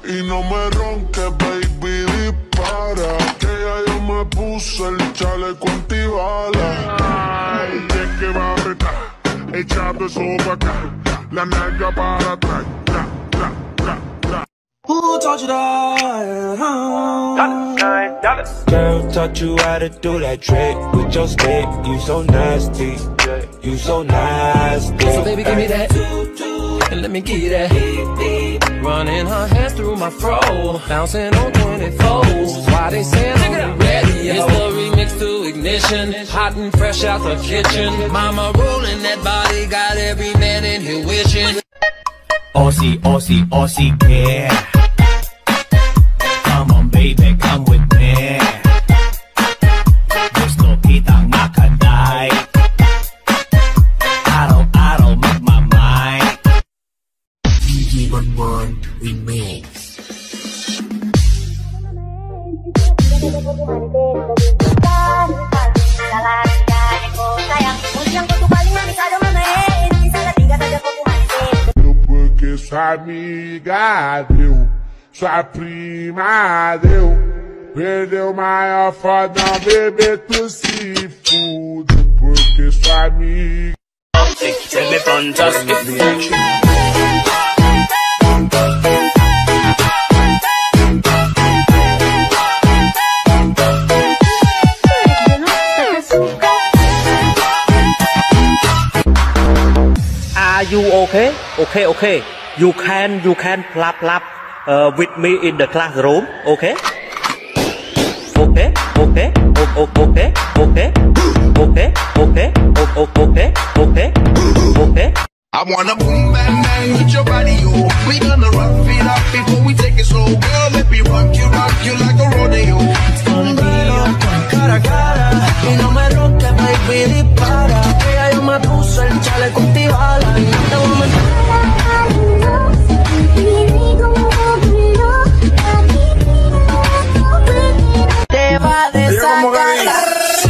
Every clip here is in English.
y no me ronques, baby, dispara. Que ya yo me puse el chaleco antibalas. Ay, es que va a apretar, echando eso pa' acá, la nalga para atrás, tra, tra, tra, tra. Who taught you that? Girl taught you how to do that trick with your stick. You so nasty, you so nasty. So baby, give me that, and let me get you that. Running her hands through my fro, bouncing on 24s. Why they saying I'm ready? It's the remix to Ignition, hot and fresh out the kitchen. Mama rolling that body, got every man in here wishing. Aussie, Aussie, Aussie, yeah. Come on, baby, come with me. Gusto kitang makaday. Araw-araw magmamay. DG11 Remix. Porque sua amiga deu, sua prima deu, perdeu maior fodão, bebê, tu se fude. Porque sua amiga. Tell me fantastic. Are you okay? Okay. You can plap with me in the classroom. Okay. I wanna boom bang bang with your body, yo. We gonna rock it up before we take it slow. Girl, let me rock you like a rodeo. It's gonna be on cara a cara, y no me ronques, baby, dispara. Que ya yo me puse el chaleco antibalas y no te voy a meter. Te va a desacatar.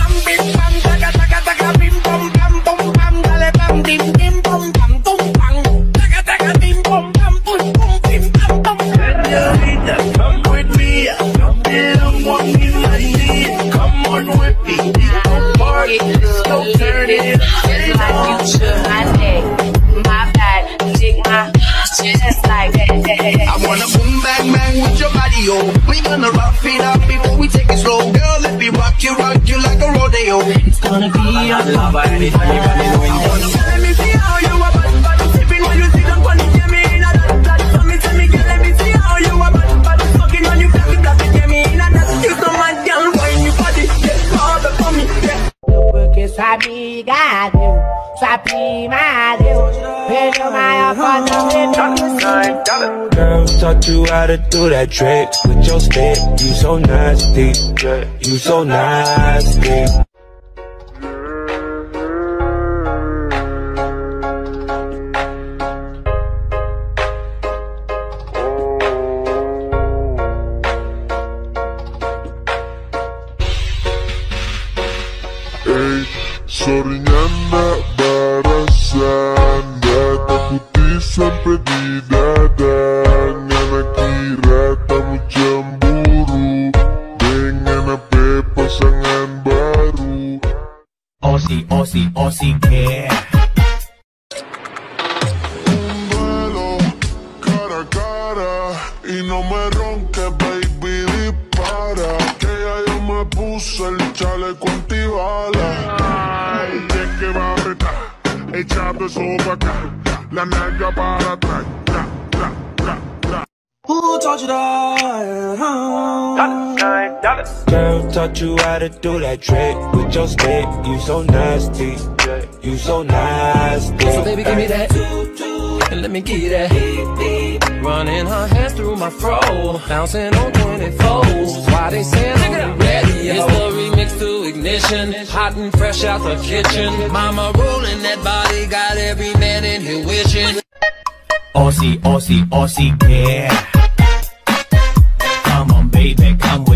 I wanna boom bang bang with your body, yo. We gonna rock it up before we take it slow. Girl, let me rock you like a rodeo. It's gonna be a love. Let me see how you are bad, sipping when you sit down on it, get me in a that. So me tell me, girl, let me see how you are bad, fucking when you flap it, get me in a that. You so mad, girl, when you body, yeah, all the for me, yeah. Porque sua amiga deu, sua prima deu, perdeu maior fodão, Girl taught you how to do that trick with your stick. You so nasty, you so nasty. Ey, sorriñana barasanda, takuti sampai di dada. Ngana kira tamu cemburu dengan apa pasangan baru. Aussie, Aussie, Aussie, yeah. Un duelo cara a cara y no me ronques, baby, dispara. Que ya yo me puse el chaleco antibalas. Ay, es que va a apretar, echando eso pa' acá, la nalga para atrás, tra, tra, tra, tra. Who taught you that? Girl taught you how to do that trick with your stick. You so nasty, you so nasty. So baby, give me that, and let me get you that. Running her hands through my fro, bouncing on 24s. Why they saying I'm ready? It's the remix to Ignition, hot and fresh out the kitchen. Mama rolling that body, got every man in here wishing. Aussie, Aussie, Aussie, yeah. Come on, baby, come with